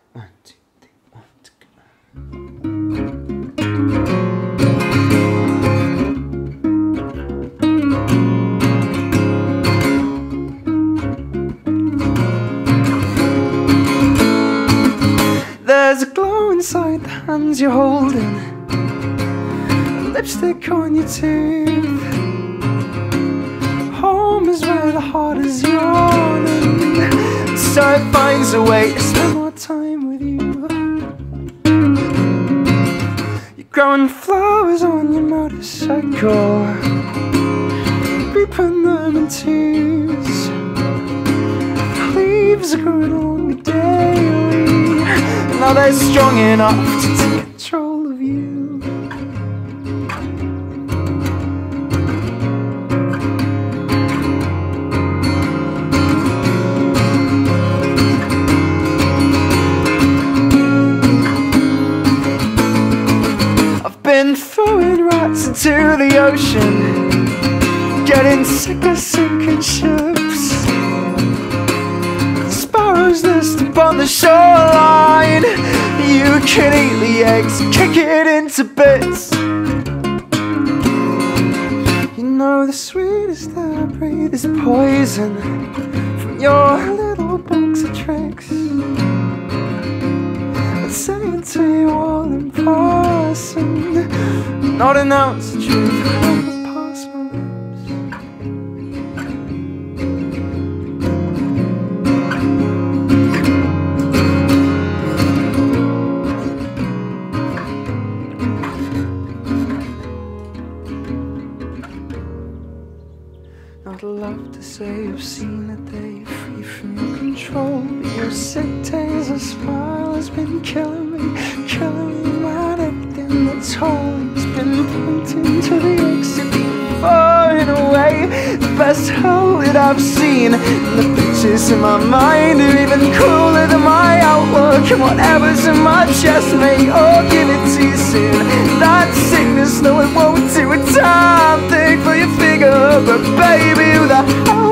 1, 2, 3, 1, 2, go. There's a glow inside the hands you're holding, lipstick on your tooth. Home is where the heart is yawning, so it finds a way to spend more time with you. You're growing flowers on your motorcycle, reaping them in twos. Leaves are growing along daily, now they're strong enough to take control of you. I've been throwing rats into the ocean, getting sick of sinking ships. Sparrows nest upon the shoreline, you can eat the eggs, kick it into bits. You know the sweetest air I breathe is poison from your little box of tricks. But say it to you all in person, not announce the truth past my lips. I'd love to say I've seen a day free from your control, but your sick taser smile has been killing me, man. Everything that's always been pointing to the exit, far and away. The best hell that I've seen, and the pictures in my mind are even cooler than my outlook. And whatever's in my chest may all give it to you soon. That sickness, no it won't do a damn thing for your figure. But baby, who the hell